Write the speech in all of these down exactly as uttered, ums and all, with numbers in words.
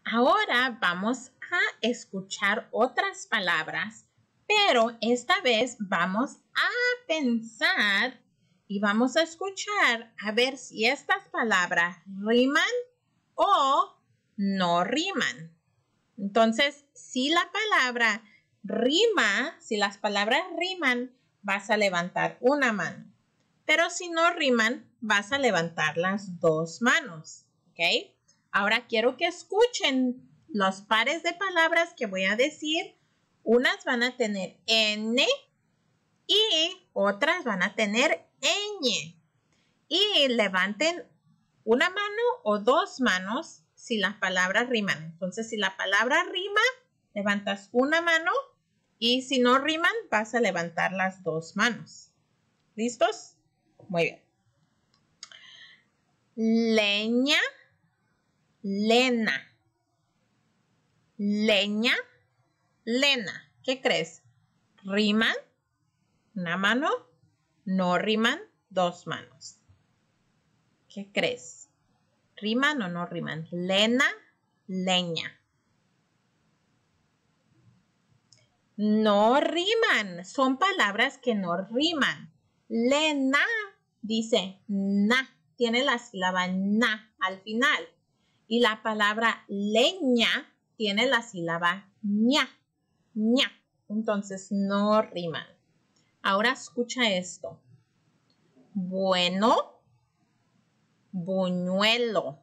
Ahora vamos a escuchar otras palabras, pero esta vez vamos a pensar y vamos a escuchar a ver si estas palabras riman o no riman. Entonces, si la palabra rima, si las palabras riman, vas a levantar una mano. Pero si no riman, vas a levantar las dos manos, ¿ok? Ahora quiero que escuchen los pares de palabras que voy a decir. Unas van a tener N y otras van a tener ñ. Y levanten una mano o dos manos si las palabras riman. Entonces, si la palabra rima, levantas una mano y si no riman, vas a levantar las dos manos. ¿Listos? Muy bien. Leña, lena. Leña, lena. ¿Qué crees? ¿Riman? Una mano. No riman, dos manos. ¿Qué crees? ¿Riman o no riman? Lena, leña. No riman. Son palabras que no riman. Lena dice na. Tiene la sílaba na al final. Y la palabra leña tiene la sílaba ña. ña. Entonces no riman. Ahora escucha esto. Bueno, buñuelo.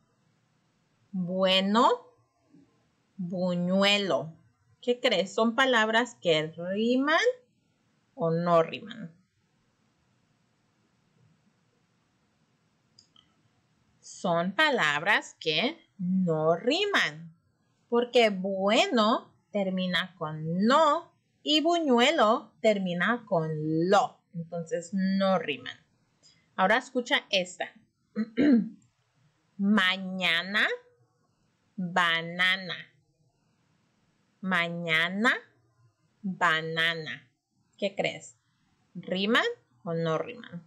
Bueno, buñuelo. ¿Qué crees? ¿Son palabras que riman o no riman? Son palabras que no riman. Porque bueno termina con no y buñuelo termina con lo. Entonces no riman. Ahora escucha esta. Mañana, banana. Mañana, banana. ¿Qué crees? ¿Riman o no riman?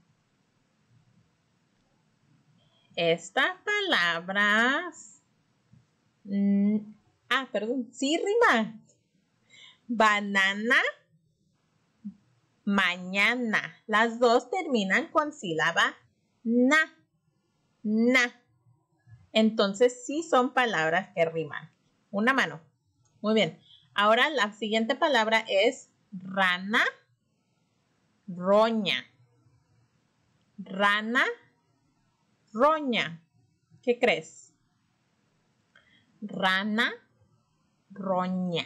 Estas palabras... Mmm, ah, perdón. Sí riman. Banana, mañana. Las dos terminan con sílaba na. Na. Entonces sí son palabras que riman. Una mano. Muy bien. Ahora la siguiente palabra es rana, roña. Rana, roña. ¿Qué crees? Rana, roña.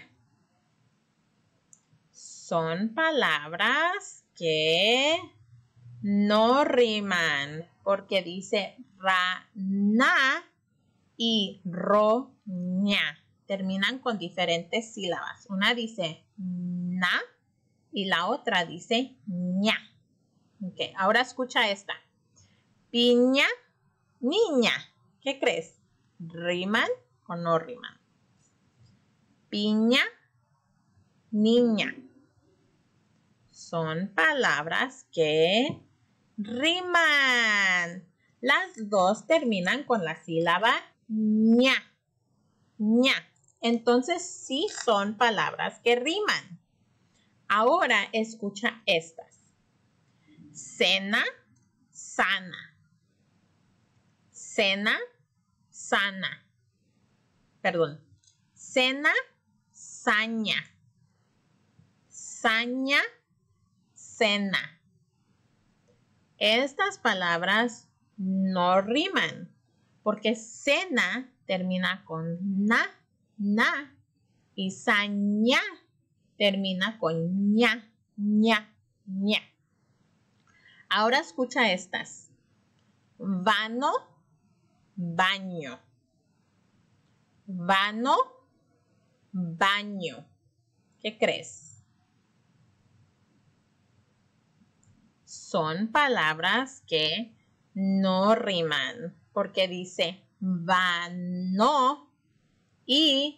Son palabras que no riman porque dice rana y roña. Terminan con diferentes sílabas. Una dice na y la otra dice ña. Okay, ahora escucha esta. Piña, niña. ¿Qué crees? ¿Riman o no riman? Piña, niña. Son palabras que riman. Las dos terminan con la sílaba ña. ña. Entonces sí son palabras que riman. Ahora escucha estas. Cena, sana. Cena, sana. Perdón. Cena, saña. Saña, cena. Estas palabras no riman porque cena termina con na, na y saña termina con ña, ña, ña. Ahora escucha estas. Vano, baño. Vano, baño. ¿Qué crees? Son palabras que no riman porque dice vano y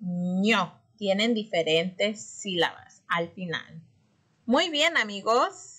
baño. Tienen diferentes sílabas al final. Muy bien, amigos.